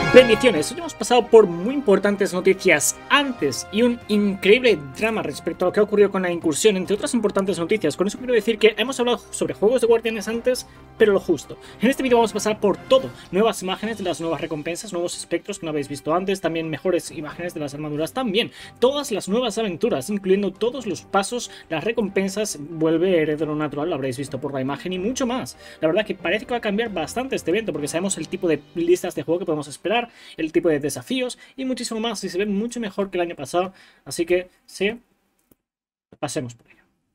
Bendiciones, hoy hemos pasado por muy importantes noticias antes y un increíble drama respecto a lo que ha ocurrido con la incursión, entre otras importantes noticias. Con eso quiero decir que hemos hablado sobre juegos de guardianes antes, pero lo justo. En este vídeo vamos a pasar por todo, nuevas imágenes de las nuevas recompensas, nuevos espectros que no habéis visto antes, también mejores imágenes de las armaduras, también todas las nuevas aventuras, incluyendo todos los pasos, las recompensas, vuelve heredero natural, lo habréis visto por la imagen y mucho más. La verdad que parece que va a cambiar bastante este evento porque sabemos el tipo de listas de juego que podemos esperar, el tipo de desafíos y muchísimo más, y se ve mucho mejor que el año pasado, así que sí, pasemos por ello.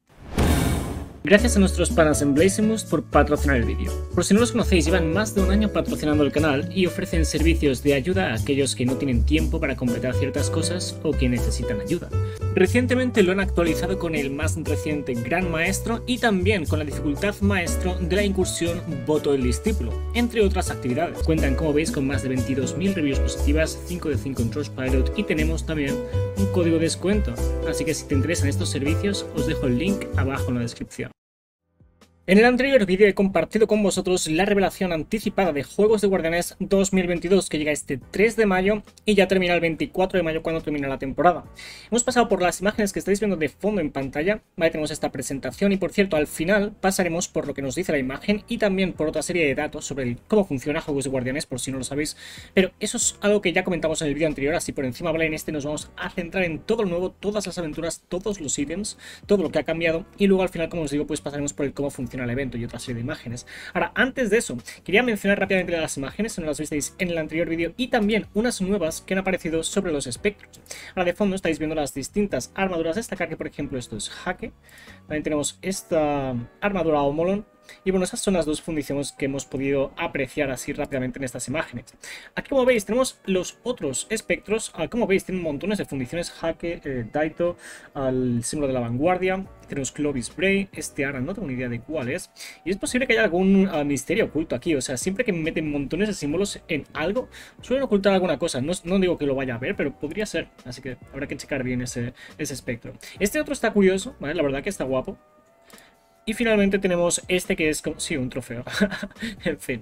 Gracias a nuestros panas en Blasphemous por patrocinar el vídeo. Por si no los conocéis, llevan más de un año patrocinando el canal y ofrecen servicios de ayuda a aquellos que no tienen tiempo para completar ciertas cosas o que necesitan ayuda. Recientemente lo han actualizado con el más reciente Gran Maestro y también con la dificultad Maestro de la incursión Voto del Discípulo, entre otras actividades. Cuentan, como veis, con más de 22.000 reviews positivas, 5 de 5 en Trustpilot y tenemos también un código de descuento. Así que si te interesan estos servicios, os dejo el link abajo en la descripción. En el anterior vídeo he compartido con vosotros la revelación anticipada de Juegos de Guardianes 2022 que llega este 3 de mayo y ya termina el 24 de mayo cuando termina la temporada. Hemos pasado por las imágenes que estáis viendo de fondo en pantalla, ¿vale? Tenemos esta presentación y por cierto al final pasaremos por lo que nos dice la imagen y también por otra serie de datos sobre cómo funciona Juegos de Guardianes por si no lo sabéis, pero eso es algo que ya comentamos en el vídeo anterior, así por encima, ¿vale? En este nos vamos a centrar en todo lo nuevo, todas las aventuras, todos los ítems, todo lo que ha cambiado y luego al final, como os digo, pues pasaremos por el cómo funciona el evento y otra serie de imágenes. Ahora, antes de eso, quería mencionar rápidamente las imágenes, si no las visteis en el anterior vídeo, y también unas nuevas que han aparecido sobre los espectros. Ahora, de fondo estáis viendo las distintas armaduras. Destacar que, por ejemplo, esto es Jaque. También tenemos esta armadura Omolon. Y bueno, esas son las dos fundiciones que hemos podido apreciar así rápidamente en estas imágenes. Aquí, como veis, tenemos los otros espectros. Como veis, tienen montones de fundiciones. Jaque, Daito, el símbolo de la vanguardia. Tenemos Clovis Bray, este Ara, no tengo ni idea de cuál es. Y es posible que haya algún misterio oculto aquí. O sea, siempre que meten montones de símbolos en algo, suelen ocultar alguna cosa. No digo que lo vaya a ver, pero podría ser. Así que habrá que checar bien ese espectro. Este otro está curioso, ¿vale? La verdad que está guapo. Y finalmente tenemos este que es como... sí, un trofeo. En fin.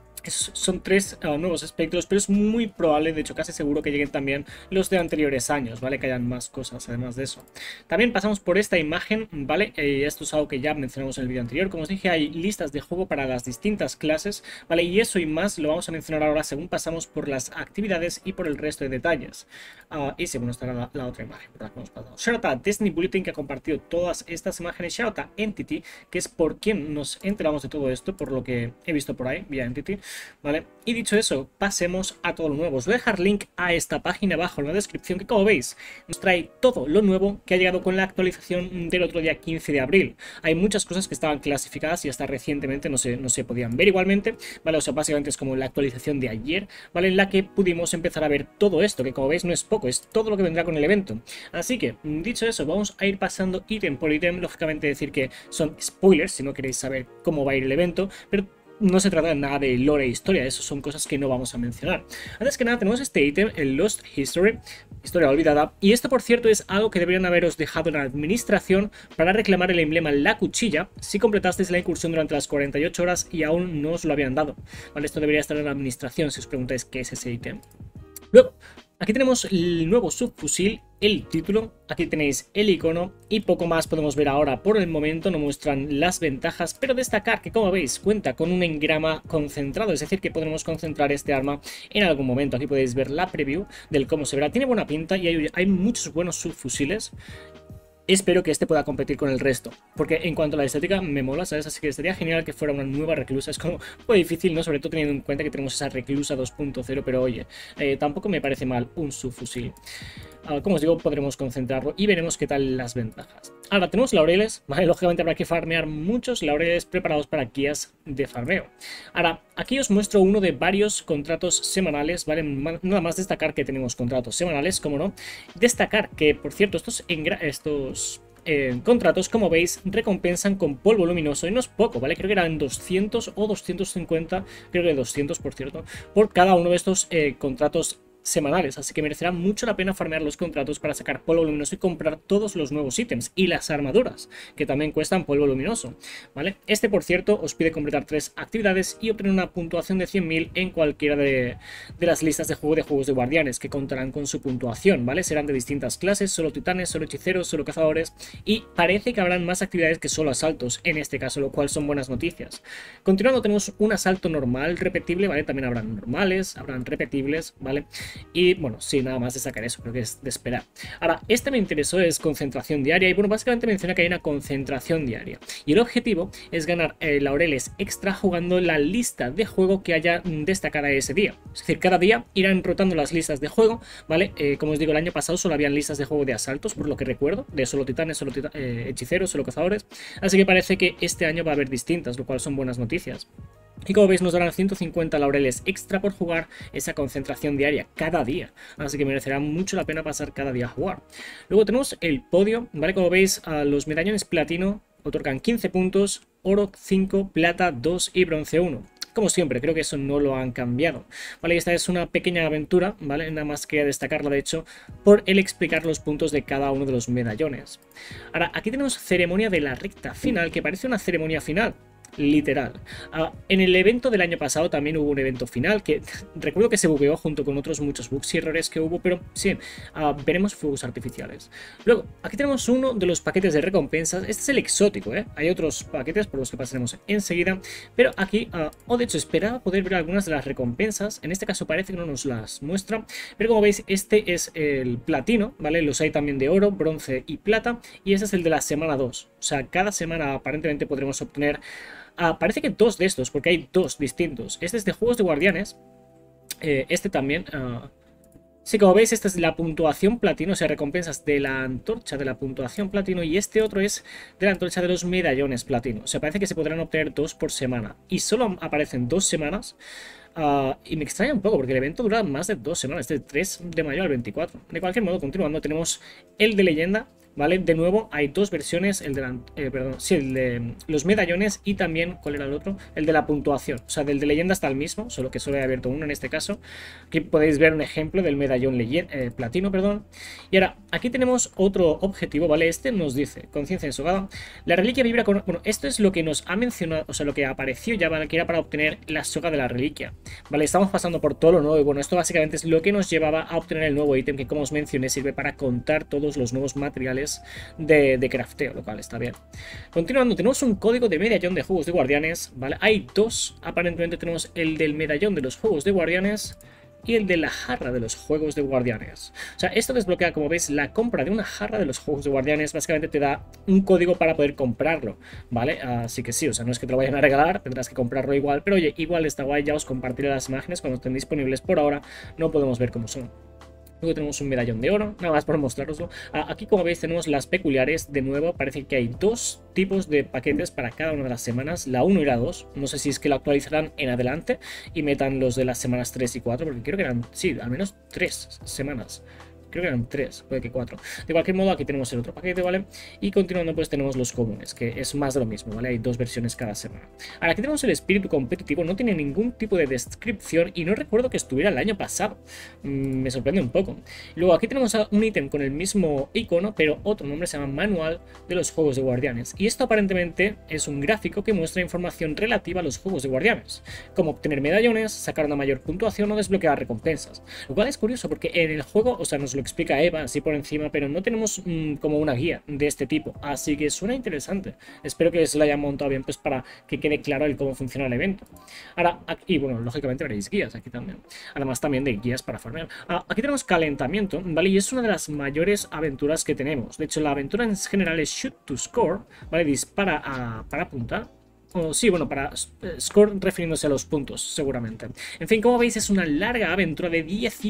Son tres nuevos espectros, pero es muy probable, de hecho casi seguro que lleguen también los de anteriores años, ¿vale? Que hayan más cosas además de eso. También pasamos por esta imagen, ¿vale? Esto es algo que ya mencionamos en el vídeo anterior. Como os dije, hay listas de juego para las distintas clases, ¿vale? Y eso y más lo vamos a mencionar ahora según pasamos por las actividades y por el resto de detalles. Y sí, bueno, estará la otra imagen por la que hemos pasado. Shout out a Destiny Bulletin, que ha compartido todas estas imágenes. Shout out a Entity, que es por quien nos enteramos de todo esto, por lo que he visto por ahí, vía Entity. ¿Vale? Y dicho eso, pasemos a todo lo nuevo. Os voy a dejar link a esta página abajo en la descripción que, como veis, nos trae todo lo nuevo que ha llegado con la actualización del otro día 15 de abril. Hay muchas cosas que estaban clasificadas y hasta recientemente no se podían ver igualmente, ¿vale? O sea, básicamente es como la actualización de ayer, ¿vale? En la que pudimos empezar a ver todo esto, que como veis no es poco, es todo lo que vendrá con el evento. Así que, dicho eso, vamos a ir pasando ítem por ítem. Lógicamente decir que son spoilers si no queréis saber cómo va a ir el evento, pero no se trata de nada de lore e historia, eso son cosas que no vamos a mencionar. Antes que nada tenemos este ítem, el Lost History, historia olvidada, y esto por cierto es algo que deberían haberos dejado en la administración para reclamar el emblema La Cuchilla si completasteis la incursión durante las 48 horas y aún no os lo habían dado. Vale, esto debería estar en la administración si os preguntáis qué es ese ítem. Luego, aquí tenemos el nuevo subfusil, el título, aquí tenéis el icono y poco más podemos ver ahora. Por el momento no muestran las ventajas, pero destacar que, como veis, cuenta con un engrama concentrado, es decir, que podremos concentrar este arma en algún momento. Aquí podéis ver la preview del cómo se verá. Tiene buena pinta y hay muchos buenos subfusiles. Espero que este pueda competir con el resto, porque en cuanto a la estética me mola, ¿sabes? Así que estaría genial que fuera una nueva reclusa. Es como muy difícil, ¿no? Sobre todo teniendo en cuenta que tenemos esa reclusa 2.0, pero oye, tampoco me parece mal un subfusil. Como os digo, podremos concentrarlo y veremos qué tal las ventajas. Ahora tenemos laureles, ¿vale? Lógicamente habrá que farmear muchos laureles preparados para guías de farmeo. Ahora, aquí os muestro uno de varios contratos semanales, ¿vale? Nada más destacar que tenemos contratos semanales, como no. Destacar que, por cierto, estos contratos, como veis, recompensan con polvo luminoso y no es poco, ¿vale? Creo que eran 200 o 250, creo que 200, por cierto, por cada uno de estos contratos semanales, así que merecerá mucho la pena farmear los contratos para sacar polvo luminoso y comprar todos los nuevos ítems y las armaduras, que también cuestan polvo luminoso, ¿vale? Este, por cierto, os pide completar 3 actividades y obtener una puntuación de 100.000 en cualquiera de las listas de juegos de guardianes, que contarán con su puntuación, ¿vale? Serán de distintas clases, solo titanes, solo hechiceros, solo cazadores, y parece que habrán más actividades que solo asaltos en este caso, lo cual son buenas noticias. Continuando, tenemos un asalto normal, repetible, ¿vale? También habrán normales, habrán repetibles, ¿vale? Y bueno, sí, nada más de sacar eso, creo que es de esperar. Ahora, este me interesó, es concentración diaria, y bueno, básicamente menciona que hay una concentración diaria, y el objetivo es ganar laureles extra jugando la lista de juego que haya destacada ese día. Es decir, cada día irán rotando las listas de juego, ¿vale? Como os digo, el año pasado solo habían listas de juego de asaltos, por lo que recuerdo, de solo titanes, solo hechiceros, solo cazadores, así que parece que este año va a haber distintas, lo cual son buenas noticias. Y como veis, nos darán 150 laureles extra por jugar esa concentración diaria cada día, así que merecerá mucho la pena pasar cada día a jugar. Luego tenemos el podio, ¿vale? Como veis, los medallones platino otorgan 15 puntos, oro 5, plata 2 y bronce 1. Como siempre, creo que eso no lo han cambiado, ¿vale? Y esta es una pequeña aventura, ¿vale? Nada más quería destacarla, de hecho, por el explicar los puntos de cada uno de los medallones. Ahora, aquí tenemos ceremonia de la recta final, que parece una ceremonia final, literal. En el evento del año pasado también hubo un evento final que recuerdo que se bugueó junto con otros muchos bugs y errores que hubo, pero sí, veremos fuegos artificiales. Luego, aquí tenemos uno de los paquetes de recompensas. Este es el exótico, ¿eh? Hay otros paquetes por los que pasaremos enseguida, pero aquí, o de hecho esperaba poder ver algunas de las recompensas. En este caso parece que no nos las muestra, pero como veis, este es el platino, ¿vale? Los hay también de oro, bronce y plata, y este es el de la semana 2. O sea, cada semana aparentemente podremos obtener parece que 2 de estos, porque hay 2 distintos. Este es de juegos de guardianes. Este también. Sí, como veis, esta es la puntuación platino, o sea, recompensas de la antorcha de la puntuación platino. Y este otro es de la antorcha de los medallones platino. O sea, parece que se podrán obtener 2 por semana. Y solo aparecen 2 semanas. Y me extraña un poco porque el evento dura más de 2 semanas, del 3 de mayo al 24. De cualquier modo, continuando, tenemos el de leyenda, ¿vale? De nuevo, hay 2 versiones, el de el de los medallones y también, ¿cuál era el otro? El de la puntuación. O sea, del de leyenda está el mismo, solo que solo he abierto uno en este caso. Aquí podéis ver un ejemplo del medallón platino, perdón. Y ahora, aquí tenemos otro objetivo, ¿vale? Este nos dice, conciencia ensogada, la reliquia vibra con... Bueno, esto es lo que nos ha mencionado, o sea, lo que apareció ya, ¿vale? Que era para obtener la soga de la reliquia. Vale, estamos pasando por todo lo nuevo y bueno, esto básicamente es lo que nos llevaba a obtener el nuevo ítem que, como os mencioné, sirve para contar todos los nuevos materiales de crafteo, lo cual está bien. Continuando, tenemos un código de medallón de juegos de guardianes, ¿vale? Hay 2, aparentemente tenemos el del medallón de los juegos de guardianes y el de la jarra de los juegos de guardianes. O sea, esto desbloquea, como veis, la compra de una jarra de los juegos de guardianes. Básicamente te da un código para poder comprarlo, ¿vale? Así que sí, o sea, no es que te lo vayan a regalar, tendrás que comprarlo igual, pero oye, igual está guay, ya os compartiré las imágenes cuando estén disponibles. Por ahora no podemos ver cómo son. Luego tenemos un medallón de oro, nada más por mostraroslo. Aquí, como veis, tenemos las peculiares. De nuevo, parece que hay 2 tipos de paquetes para cada una de las semanas, la 1 y la 2. No sé si es que lo actualizarán en adelante y metan los de las semanas 3 y 4, porque creo que eran, sí, al menos 3 semanas. Creo que eran 3, puede que 4. De cualquier modo, aquí tenemos el otro paquete, ¿vale? Y continuando, pues tenemos los comunes, que es más de lo mismo, ¿vale? Hay 2 versiones cada semana. Ahora, aquí tenemos el espíritu competitivo, no tiene ningún tipo de descripción y no recuerdo que estuviera el año pasado. Me sorprende un poco. Luego, aquí tenemos un ítem con el mismo icono, pero otro nombre, se llama Manual de los Juegos de Guardianes. Y esto aparentemente es un gráfico que muestra información relativa a los Juegos de Guardianes, como obtener medallones, sacar una mayor puntuación o desbloquear recompensas. Lo cual es curioso porque en el juego, o sea, nos lo explica Eva así por encima, pero no tenemos como una guía de este tipo, así que suena interesante. Espero que se lo hayan montado bien, pues para que quede claro el cómo funciona el evento. Ahora, aquí, bueno, lógicamente veréis guías aquí también, además también de guías para farmear. Aquí tenemos calentamiento, ¿vale? Y es una de las mayores aventuras que tenemos. De hecho, la aventura en general es Shoot to Score, ¿vale? Dispara para apuntar. Sí, bueno, para score refiriéndose a los puntos, seguramente. En fin, como veis, es una larga aventura de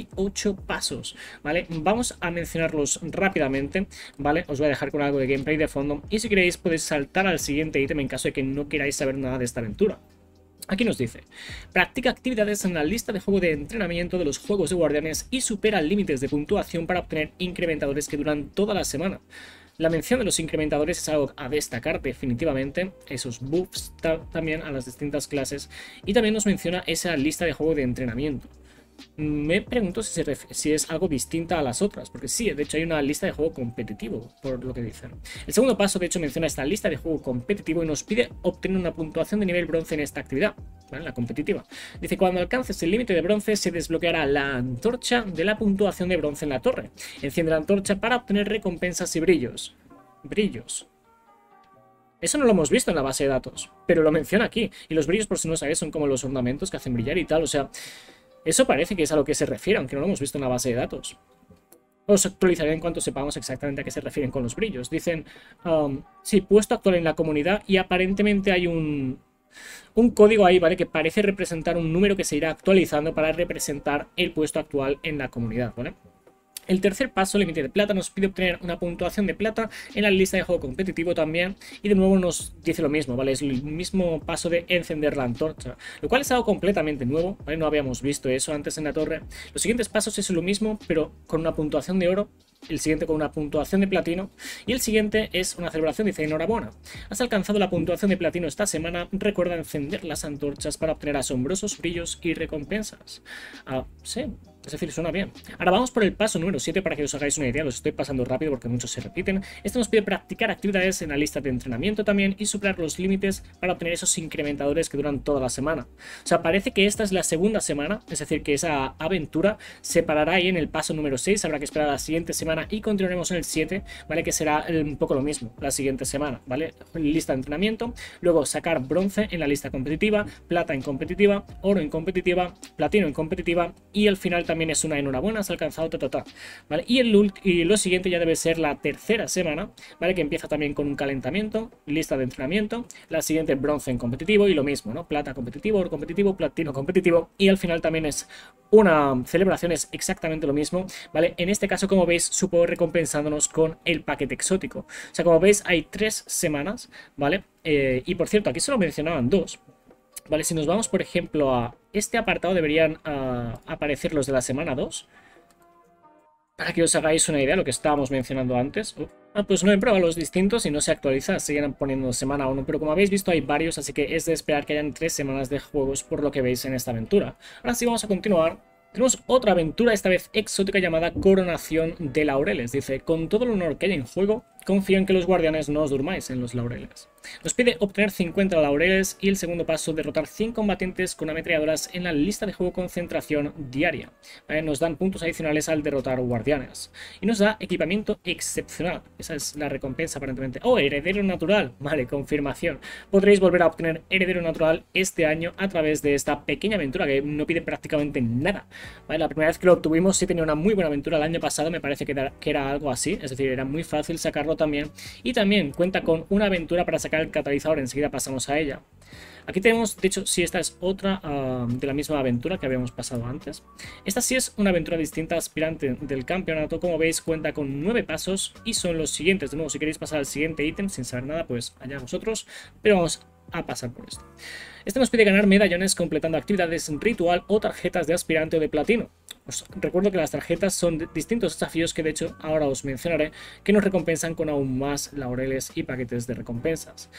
18 pasos, ¿vale? Vamos a mencionarlos rápidamente, ¿vale? Os voy a dejar con algo de gameplay de fondo y si queréis podéis saltar al siguiente ítem en caso de que no queráis saber nada de esta aventura. Aquí nos dice, practica actividades en la lista de juego de entrenamiento de los juegos de guardianes y supera límites de puntuación para obtener incrementadores que duran toda la semana. La mención de los incrementadores es algo a destacar definitivamente, esos buffs también a las distintas clases, y también nos menciona esa lista de juego de entrenamiento. Me pregunto si es algo distinta a las otras, porque sí, de hecho hay una lista de juego competitivo, por lo que dicen. El segundo paso, de hecho, menciona esta lista de juego competitivo y nos pide obtener una puntuación de nivel bronce en esta actividad, ¿vale? La competitiva. Dice, cuando alcances el límite de bronce, se desbloqueará la antorcha de la puntuación de bronce en la torre. Enciende la antorcha para obtener recompensas y brillos. Brillos. Eso no lo hemos visto en la base de datos, pero lo menciona aquí. Y los brillos, por si no sabéis, son como los ornamentos que hacen brillar y tal, o sea... Eso parece que es a lo que se refiere, aunque no lo hemos visto en la base de datos. Os actualizaré en cuanto sepamos exactamente a qué se refieren con los brillos. Dicen, sí, puesto actual en la comunidad y aparentemente hay un código ahí, ¿vale? Que parece representar un número que se irá actualizando para representar el puesto actual en la comunidad, ¿vale? El tercer paso, límite de plata, nos pide obtener una puntuación de plata en la lista de juego competitivo también. Y de nuevo nos dice lo mismo, ¿vale? Es el mismo paso de encender la antorcha, lo cual es algo completamente nuevo, ¿vale? No habíamos visto eso antes en la torre. Los siguientes pasos es lo mismo, pero con una puntuación de oro. El siguiente con una puntuación de platino. Y el siguiente es una celebración, dice, enhorabuena. Has alcanzado la puntuación de platino esta semana. Recuerda encender las antorchas para obtener asombrosos brillos y recompensas. Sí. Es decir, suena bien. Ahora vamos por el paso número 7 para que os hagáis una idea. Los estoy pasando rápido porque muchos se repiten. Este nos pide practicar actividades en la lista de entrenamiento también y superar los límites para obtener esos incrementadores que duran toda la semana. O sea, parece que esta es la segunda semana, es decir, que esa aventura se parará ahí en el paso número 6. Habrá que esperar a la siguiente semana y continuaremos en el 7, ¿vale? Que será un poco lo mismo la siguiente semana, ¿vale? Lista de entrenamiento, luego sacar bronce en la lista competitiva, plata en competitiva, oro en competitiva, platino en competitiva y al final también es una enhorabuena, has alcanzado ¿vale? Y lo siguiente ya debe ser la tercera semana, ¿vale? Que empieza también con un calentamiento, lista de entrenamiento, la siguiente bronce en competitivo y lo mismo, ¿no? Plata competitivo, oro competitivo, platino competitivo y al final también es una celebración, es exactamente lo mismo, ¿vale? En este caso, como veis, supo recompensándonos con el paquete exótico. O sea, como veis, hay 3 semanas, ¿vale? Y por cierto, aquí solo mencionaban 2. Vale, si nos vamos, por ejemplo, a este apartado, deberían aparecer los de la semana 2. Para que os hagáis una idea de lo que estábamos mencionando antes. Pues no he probado los distintos y no se actualiza, siguen poniendo semana 1. Pero como habéis visto hay varios, así que es de esperar que hayan 3 semanas de juegos por lo que veis en esta aventura. Ahora sí vamos a continuar. Tenemos otra aventura, esta vez exótica, llamada Coronación de Laureles. Dice, con todo el honor que hay en juego, confío en que los guardianes no os durmáis en los laureles. Nos pide obtener 50 laureles y el segundo paso, derrotar 100 combatientes con ametralladoras en la lista de juego concentración diaria. ¿Vale? Nos dan puntos adicionales al derrotar guardianes. Y nos da equipamiento excepcional. Esa es la recompensa aparentemente. Oh, heredero natural. Vale, confirmación. Podréis volver a obtener heredero natural este año a través de esta pequeña aventura que no pide prácticamente nada. ¿Vale? La primera vez que lo obtuvimos sí tenía una muy buena aventura. El año pasado me parece que era algo así. Es decir, era muy fácil sacarlo también. Y también cuenta con una aventura para sacar el catalizador. Enseguida pasamos a ella. Aquí tenemos, de hecho, sí, esta es otra de la misma aventura que habíamos pasado antes. Esta sí es una aventura distinta, aspirante del campeonato. Como veis, cuenta con 9 pasos y son los siguientes. De nuevo, si queréis pasar al siguiente ítem sin saber nada, pues allá vosotros. Pero vamos a pasar por esto. Este nos pide ganar medallones completando actividades ritual o tarjetas de aspirante o de platino. Os recuerdo que las tarjetas son distintos desafíos que de hecho ahora os mencionaré, que nos recompensan con aún más laureles y paquetes de recompensas.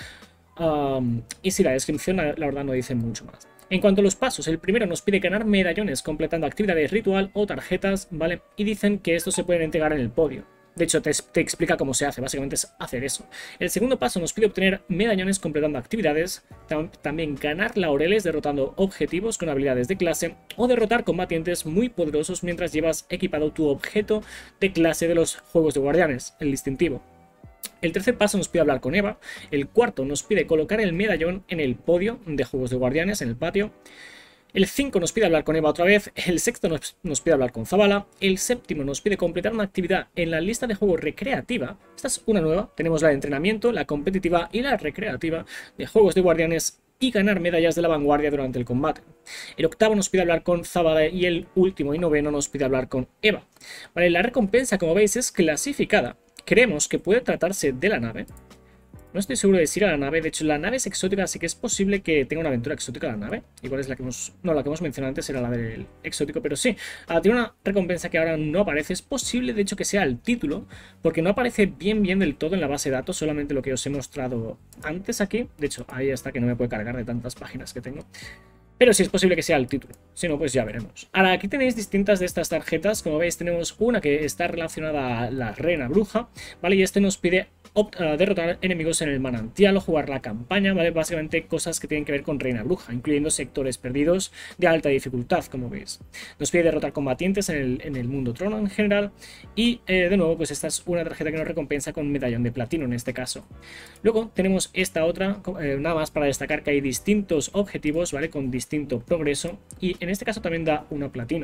Y si la descripción la verdad no dice mucho más. En cuanto a los pasos, el primero nos pide ganar medallones completando actividades ritual o tarjetas, ¿vale? Y dicen que estos se pueden entregar en el podio. De hecho, te explica cómo se hace, básicamente es hacer eso. El segundo paso nos pide obtener medallones completando actividades, también ganar laureles derrotando objetivos con habilidades de clase o derrotar combatientes muy poderosos mientras llevas equipado tu objeto de clase de los juegos de guardianes, el distintivo. El tercer paso nos pide hablar con Eva, el cuarto nos pide colocar el medallón en el podio de juegos de guardianes, en el patio. El 5 nos pide hablar con Eva otra vez, el sexto nos pide hablar con Zavala, el séptimo nos pide completar una actividad en la lista de juego recreativa. Esta es una nueva, tenemos la de entrenamiento, la competitiva y la recreativa de juegos de guardianes y ganar medallas de la vanguardia durante el combate. El octavo nos pide hablar con Zavala y el último y noveno nos pide hablar con Eva. Vale, la recompensa, como veis, es clasificada. Creemos que puede tratarse de la nave. No estoy seguro de decir a la nave. De hecho, la nave es exótica, así que es posible que tenga una aventura exótica la nave. Igual es la que hemos... No, la que hemos mencionado antes era la del exótico, pero sí. Tiene una recompensa que ahora no aparece. Es posible, de hecho, que sea el título, porque no aparece bien del todo en la base de datos, solamente lo que os he mostrado antes aquí. De hecho, ahí está, que no me puede cargar de tantas páginas que tengo. Pero sí es posible que sea el título, si no, pues ya veremos. Ahora, aquí tenéis distintas de estas tarjetas. Como veis, tenemos una que está relacionada a la reina bruja, ¿vale? Y este nos pide derrotar enemigos en el manantial o jugar la campaña, ¿vale? Básicamente cosas que tienen que ver con reina bruja, incluyendo sectores perdidos de alta dificultad, como veis. Nos pide derrotar combatientes en el mundo trono en general. Y de nuevo, pues esta es una tarjeta que nos recompensa con medallón de platino en este caso. Luego tenemos esta otra, nada más para destacar que hay distintos objetivos, ¿vale? Con distinto progreso, y en este caso también da una platino.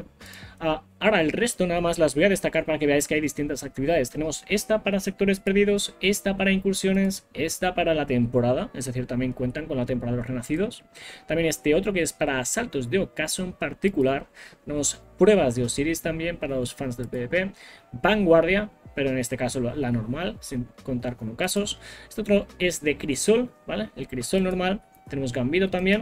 Ahora el resto nada más las voy a destacar para que veáis que hay distintas actividades. Tenemos esta para sectores perdidos, esta para incursiones, esta para la temporada, es decir, también cuentan con la temporada de los renacidos. También este otro que es para asaltos de ocaso en particular. Tenemos pruebas de Osiris también para los fans del PvP. Vanguardia, pero en este caso la normal, sin contar con ocasos. Este otro es de Crisol, ¿vale? El Crisol normal. Tenemos Gambito también.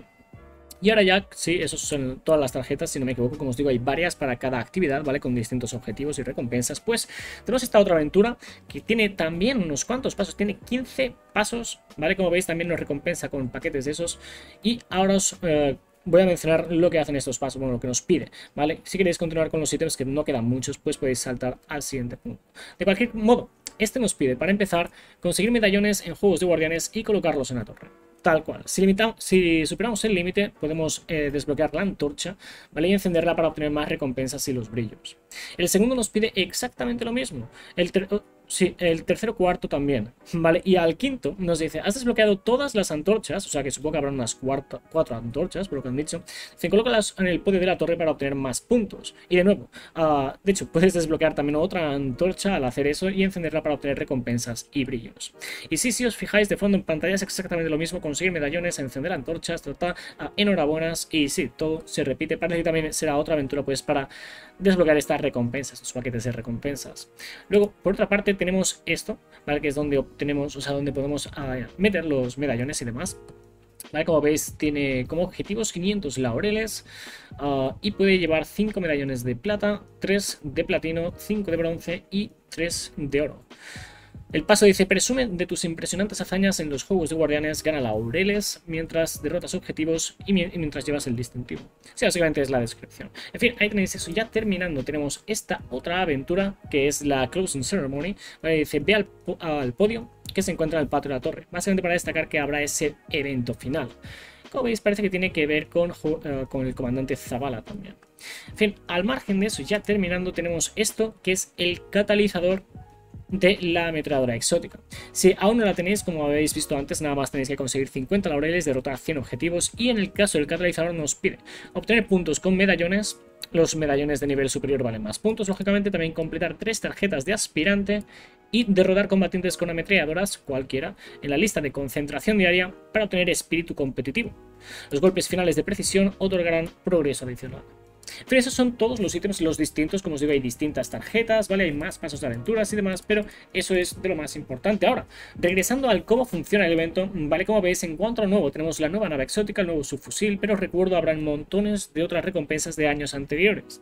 Y ahora ya, sí, esos son todas las tarjetas, si no me equivoco. Como os digo, hay varias para cada actividad, ¿vale? Con distintos objetivos y recompensas. Pues tenemos esta otra aventura que tiene también unos cuantos pasos. Tiene 15 pasos, ¿vale? Como veis, también nos recompensa con paquetes de esos. Y ahora os voy a mencionar lo que hacen estos pasos, bueno, lo que nos pide, ¿vale? Si queréis continuar con los ítems, que no quedan muchos, pues podéis saltar al siguiente punto. De cualquier modo, este nos pide, para empezar, conseguir medallones en juegos de guardianes y colocarlos en la torre. Tal cual. Si superamos el límite, podemos desbloquear la antorcha, ¿vale? Y encenderla para obtener más recompensas y los brillos. El segundo nos pide exactamente lo mismo. El tercero cuarto también, ¿vale? Y al quinto nos dice, has desbloqueado todas las antorchas, o sea que supongo que habrá unas 4 antorchas, por lo que han dicho. Dice, colócalas en el podio de la torre para obtener más puntos. Y de nuevo, de hecho, puedes desbloquear también otra antorcha al hacer eso y encenderla para obtener recompensas y brillos. Y sí, si os fijáis, de fondo en pantalla es exactamente lo mismo, conseguir medallones, encender antorchas, enhorabuenas, y sí, todo se repite. Parece que también será otra aventura pues para desbloquear estas recompensas, los paquetes de recompensas. Luego, por otra parte, tenemos esto, ¿vale? Que es donde obtenemos, o sea, donde podemos meter los medallones y demás. ¿Vale? Como veis, tiene como objetivos 500 laureles y puede llevar 5 medallones de plata, 3 de platino, 5 de bronce y 3 de oro. El paso dice, presume de tus impresionantes hazañas en los juegos de guardianes, gana laureles mientras derrotas objetivos y mientras llevas el distintivo. Sí, básicamente es la descripción. En fin, ahí tenéis eso. Ya terminando, tenemos esta otra aventura que es la Closing Ceremony. ¿Vale? Dice, ve al podio que se encuentra en el patio de la torre. Básicamente para destacar que habrá ese evento final. Como veis, parece que tiene que ver con el comandante Zavala también. En fin, al margen de eso, ya terminando, tenemos esto que es el catalizador de la ametralladora exótica. Si aún no la tenéis, como habéis visto antes, nada más tenéis que conseguir 50 laureles, derrotar 100 objetivos, y en el caso del catalizador nos pide obtener puntos con medallones. Los medallones de nivel superior valen más puntos, lógicamente. También completar 3 tarjetas de aspirante y derrotar combatientes con ametralladoras, cualquiera, en la lista de concentración diaria para obtener espíritu competitivo. Los golpes finales de precisión otorgarán progreso adicional. Pero esos son todos los ítems, los distintos. Como os digo, hay distintas tarjetas, ¿vale? Hay más pasos de aventuras y demás, pero eso es de lo más importante. Ahora, regresando al cómo funciona el evento, ¿vale? Como veis, en cuanto a lo nuevo, tenemos la nueva nave exótica, el nuevo subfusil, pero recuerdo, habrán montones de otras recompensas de años anteriores.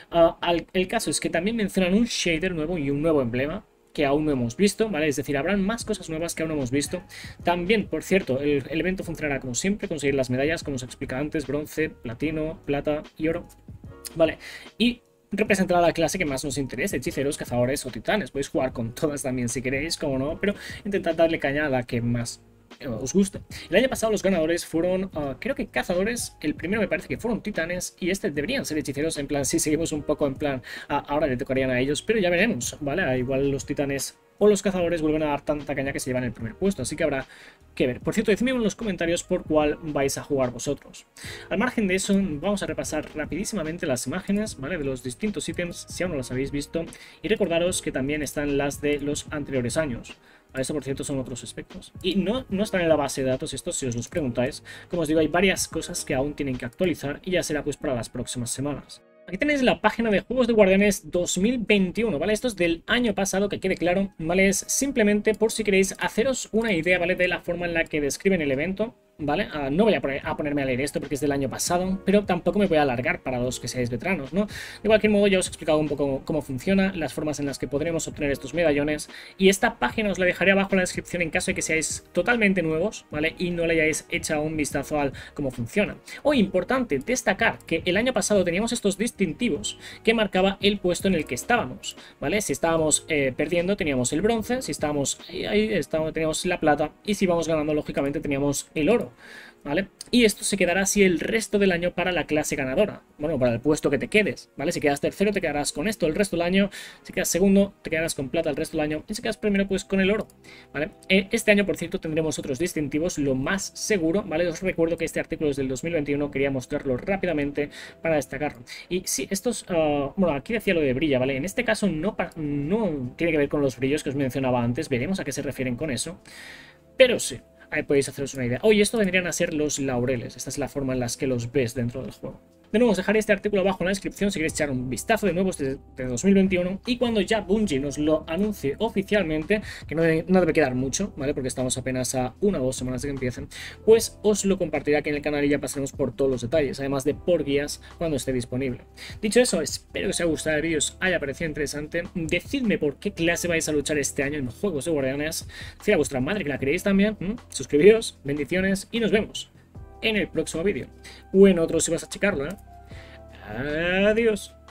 El caso es que también mencionan un shader nuevo y un nuevo emblema que aún no hemos visto, ¿vale? Es decir, habrán más cosas nuevas que aún no hemos visto. También, por cierto, el evento funcionará como siempre, conseguir las medallas, como os explica antes, bronce, platino, plata y oro. Vale, y representará la clase que más nos interese, hechiceros, cazadores o titanes. Podéis jugar con todas también si queréis, como no, pero intentad darle caña a la que más os guste. El año pasado los ganadores fueron, creo que cazadores, el primero me parece que fueron titanes, y este deberían ser hechiceros, en plan, si seguimos un poco en plan, ahora le tocarían a ellos, pero ya veremos, ¿vale? Igual los titanes o los cazadores vuelven a dar tanta caña que se llevan el primer puesto, así que habrá que ver. Por cierto, decidme en los comentarios por cuál vais a jugar vosotros. Al margen de eso, vamos a repasar rapidísimamente las imágenes, ¿vale? De los distintos ítems, si aún no los habéis visto, y recordaros que también están las de los anteriores años. Esto, por cierto, son otros aspectos. Y no están en la base de datos estos, si os los preguntáis. Como os digo, hay varias cosas que aún tienen que actualizar y ya será pues para las próximas semanas. Aquí tenéis la página de Juegos de Guardianes 2021, ¿vale? Esto es del año pasado, que quede claro, ¿vale? Es simplemente por si queréis haceros una idea, ¿vale? De la forma en la que describen el evento, ¿vale? No voy a ponerme a leer esto porque es del año pasado, pero tampoco me voy a alargar para los que seáis veteranos, ¿no? De cualquier modo, ya os he explicado un poco cómo funciona, las formas en las que podremos obtener estos medallones, y esta página os la dejaré abajo en la descripción en caso de que seáis totalmente nuevos, ¿vale? Y no le hayáis echado un vistazo al cómo funciona. Hoy, importante destacar que el año pasado teníamos estos distintivos que marcaba el puesto en el que estábamos, ¿vale? Si estábamos perdiendo teníamos el bronce, si estábamos ahí teníamos la plata, y si íbamos ganando lógicamente teníamos el oro, ¿vale? Y esto se quedará así el resto del año para la clase ganadora, bueno, para el puesto que te quedes, ¿vale? Si quedas tercero te quedarás con esto el resto del año, si quedas segundo te quedarás con plata el resto del año, y si quedas primero pues con el oro, ¿vale? Este año, por cierto, tendremos otros distintivos, lo más seguro, ¿vale? Os recuerdo que este artículo es del 2021, quería mostrarlo rápidamente para destacarlo. Y sí, estos, bueno, aquí decía lo de brilla, ¿vale? En este caso no tiene que ver con los brillos que os mencionaba antes, veremos a qué se refieren con eso, pero sí. Ahí podéis haceros una idea. Oye, esto vendrían a ser los laureles. Esta es la forma en la que los ves dentro del juego. De nuevo, os dejaré este artículo abajo en la descripción si queréis echar un vistazo de nuevo desde 2021. Y cuando ya Bungie nos lo anuncie oficialmente, que no debe quedar mucho, ¿vale? Porque estamos apenas a 1 o 2 semanas de que empiecen, pues os lo compartiré aquí en el canal y ya pasaremos por todos los detalles, además de por guías cuando esté disponible. Dicho eso, espero que os haya gustado el vídeo, os haya parecido interesante. Decidme por qué clase vais a luchar este año en los juegos de Guardianes. Decid a vuestra madre que la queréis también. Suscribiros, bendiciones y nos vemos en el próximo vídeo. O en otro si vas a checarlo, ¿eh? Adiós.